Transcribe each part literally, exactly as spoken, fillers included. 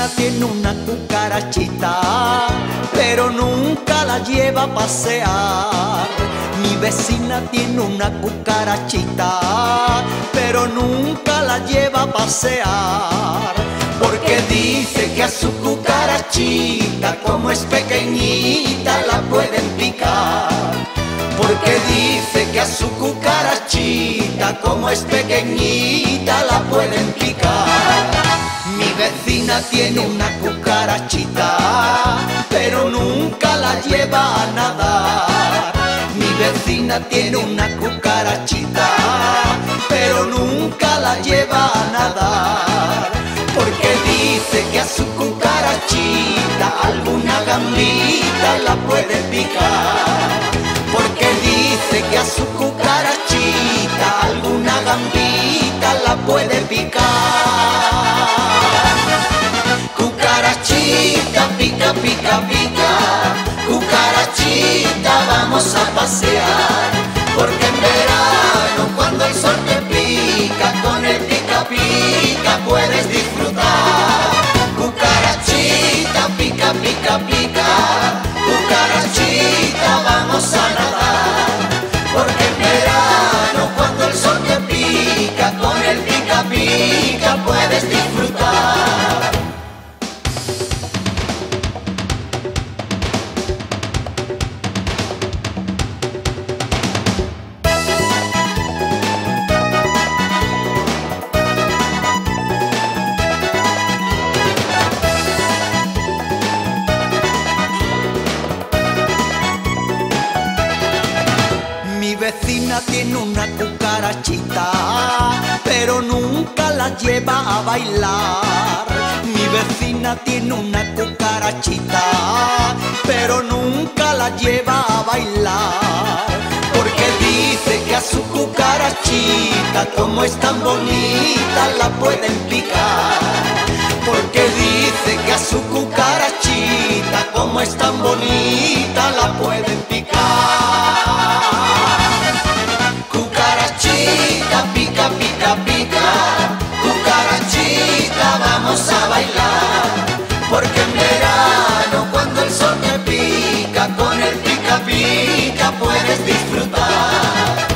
vecina tiene una cucarachita, pero nunca la lleva a pasear. Mi vecina tiene una cucarachita, pero nunca la lleva a pasear. Porque dice que a su cucarachita, como es pequeñita, la pueden picar. Porque dice que a su cucarachita, como es pequeñita, la pueden picar. Mi vecina tiene una cucarachita, pero nunca la lleva a nadar. Mi vecina tiene una cucarachita, pero nunca la lleva a nadar. Porque dice que a su cucarachita alguna gambita la puede picar. Porque dice que a su cucarachita alguna gambita la puede picar. Cucarachita, pica, pica, pica. Cucarachita, vamos a pasear. Porque en verano, cuando el sol te pica, con el pica, pica puedes disfrutar. Cucarachita, pica, pica, pica. Cucarachita, vamos a nadar. Porque en verano, cuando el sol te pica, con el pica, pica puedes disfrutar. Mi vecina tiene una cucarachita, pero nunca la lleva a bailar. Mi vecina tiene una cucarachita, pero nunca la lleva a bailar. Porque dice que a su cucarachita, como es tan bonita, la pueden picar. Porque dice que a su cucarachita, como es tan bonita, la pueden picar. Cucarachita, pica, pica, pica. Cucarachita, vamos a bailar. Porque en verano, cuando el sol te pica, con el pica, pica puedes disfrutar.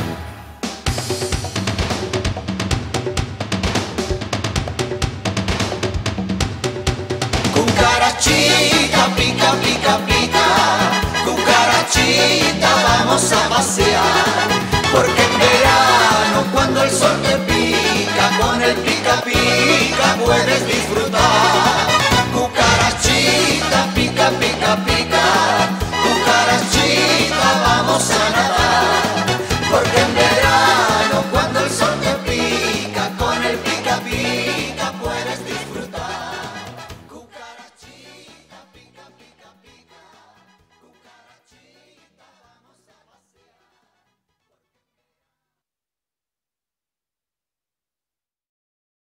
Cucarachita, pica, pica, pica. Cucarachita, vamos a pasear. Porque en verano, cuando el sol te pica, con el pica, pica puedes disfrutar.